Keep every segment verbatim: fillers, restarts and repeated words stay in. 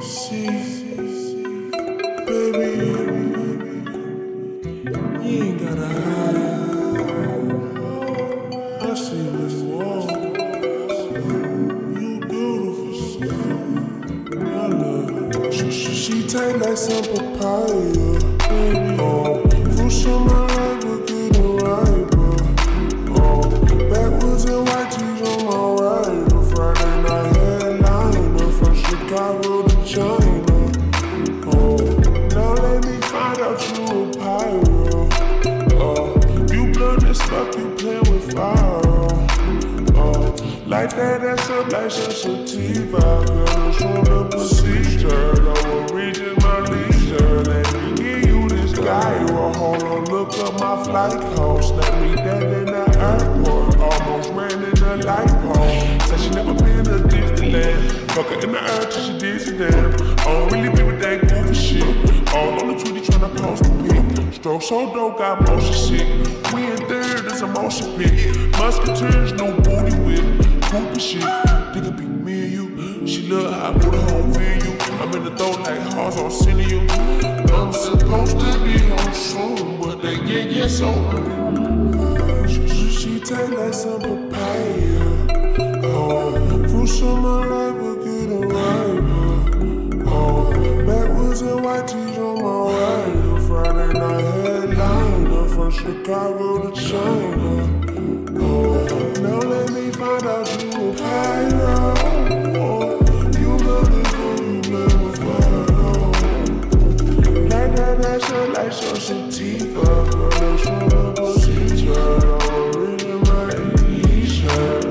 See, baby, you ain't gotta hide. I see what you want. You beautiful, I love you. She, she, she taste like some papaya, baby. Oh, fruits on my life, but getting riper. Oh, backwards and white tees on my right. A Friday night headliner from Chicago to China. Oh, now let me find out you a pyro. Oh, you blood as fuck, you playing with fire. Oh, like that, that's a license sativa. Girl, it's on the procedure. Lower region, my leisure. Let me give you this guy. Well, hold on, look up my flight cost. Let me dead in the airport. Almost ran in the light pole. Said she never been to Disneyland. Fuck her in the air till she dizzy damn. I don't really be with that goofy shit. All on the Twitter tryna post a pic. Stroke so dope, got motion shit. We in third, there's a motion pic. Musketeers, no booty whip. Goofy shit, think it be me and you. She love how I put her home with you. I'm in the throat like hearts on sending you. I'm supposed to be home soon, but they get yes on. She, she, she taste like some papaya. Oh, fruits on my life, but getting riper. Oh, backwoods and white tees on my right. A Friday night headliner from Chicago to China. Oh, now let me find out you a pyro. Oh, you beautiful, you never find out. Like that, that's your like so sativa. Girl, that's on the procedure. I'm reading my t-shirt.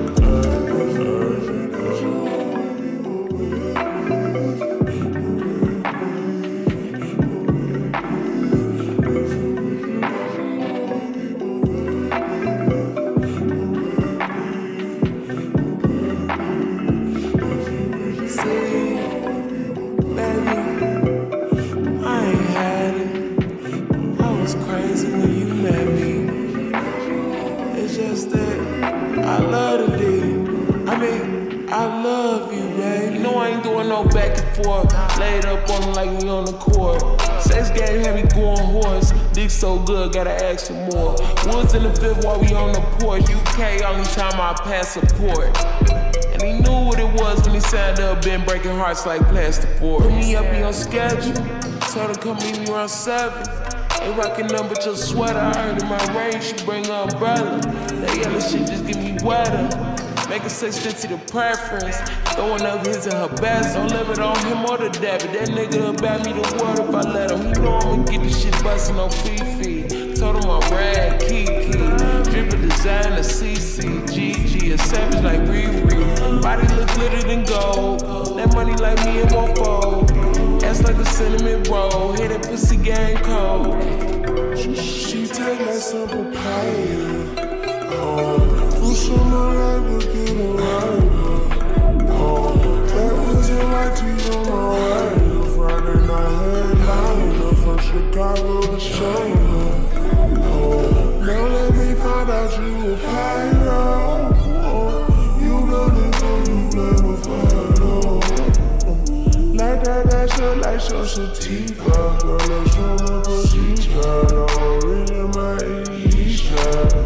I love the D. I mean, I love you, baby. You know I ain't doing no back and forth. Laid up on him like we on the court. Sex game had me going horse. Dick so good, gotta ask for more. Woods in the fifth while we on the porch. U K, only time I pass support. And he knew what it was when he signed up. Been breaking hearts like plasterboard. Put me up, he on schedule. Told her come meet me around seven. Ain't rockin' nothing but your sweater. I heard in my range, she bring her umbrella. That yellow shit just get me wetter. Make a sex to the preference. Throwing up his and her best. Don't live it on him or the debit. That nigga about me the word if I let him. You know I'ma get this shit bustin' on Fifi. Told him I'm rad, Kiki. Drippin' designer, C C. G G, a savage like Riri. Body look glitter than gold. That money like me, it won't fold. Ass like a cinnamon roll. Hit that pussy game cold. She, she take like some papaya. Oh, fruits on my life, but getting riper. Oh, backwards and white tees on my right. A Friday night headliner from Chicago to China. Oh, now let me find out you a pyro. Oh, you beautiful, you never find out. Like that, that's your like so sativa. Girl, that's on the procedure. I'm reading my t-shirt.